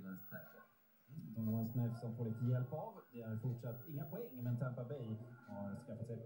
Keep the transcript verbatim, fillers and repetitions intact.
Donovan Smith. Donovan Smith som får lite hjälp av. Det är fortsatt inga poäng, men Tampa Bay har skaffat sig